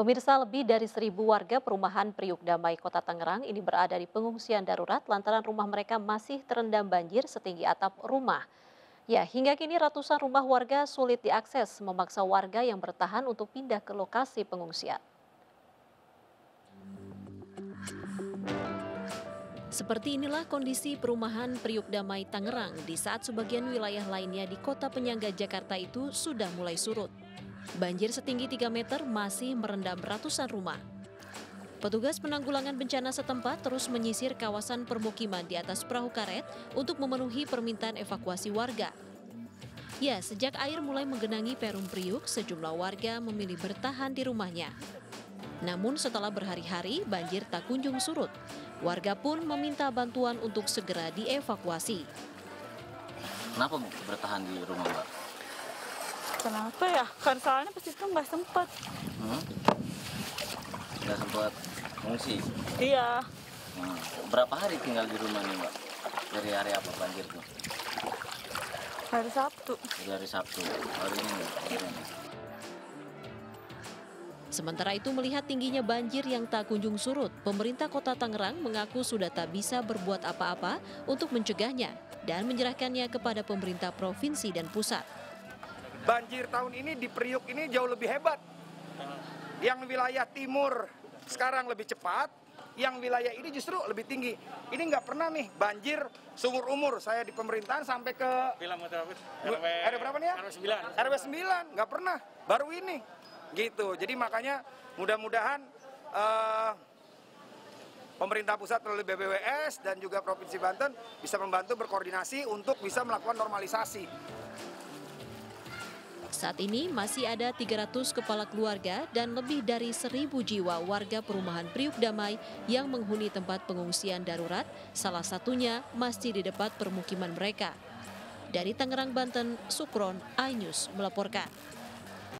Pemirsa, lebih dari 1.000 warga perumahan Priuk Damai, Kota Tangerang ini berada di pengungsian darurat lantaran rumah mereka masih terendam banjir setinggi atap rumah. Ya, hingga kini ratusan rumah warga sulit diakses, memaksa warga yang bertahan untuk pindah ke lokasi pengungsian. Seperti inilah kondisi perumahan Priuk Damai Tangerang di saat sebagian wilayah lainnya di kota penyangga Jakarta itu sudah mulai surut. Banjir setinggi 3 meter masih merendam ratusan rumah. Petugas penanggulangan bencana setempat terus menyisir kawasan permukiman di atas perahu karet untuk memenuhi permintaan evakuasi warga. Ya, sejak air mulai menggenangi Perum Priuk, sejumlah warga memilih bertahan di rumahnya. Namun setelah berhari-hari banjir tak kunjung surut. Warga pun meminta bantuan untuk segera dievakuasi. Kenapa bertahan di rumah, Mbak? Kenapa ya? Kan soalnya pas itu nggak sempat. Nggak sempat mengungsi? Iya. Berapa hari tinggal di rumah nih, Mbak? Dari hari apa banjir tuh? Hari Sabtu. Dari hari Sabtu. Hari ini nih. Sementara itu melihat tingginya banjir yang tak kunjung surut, pemerintah Kota Tangerang mengaku sudah tak bisa berbuat apa-apa untuk mencegahnya dan menyerahkannya kepada pemerintah provinsi dan pusat. Banjir tahun ini di Priuk ini jauh lebih hebat. Yang wilayah timur sekarang lebih cepat, yang wilayah ini justru lebih tinggi. Ini nggak pernah nih banjir seumur umur saya di pemerintahan sampai ke RW berapa nih ya? RW 9, nggak pernah. Baru ini. Gitu. Jadi makanya mudah-mudahan pemerintah pusat melalui BBWS dan juga Provinsi Banten bisa membantu berkoordinasi untuk bisa melakukan normalisasi. Saat ini masih ada 300 kepala keluarga dan lebih dari 1.000 jiwa warga perumahan Priuk Damai yang menghuni tempat pengungsian darurat, salah satunya masih di depan permukiman mereka. Dari Tangerang, Banten, Sukron, iNews melaporkan.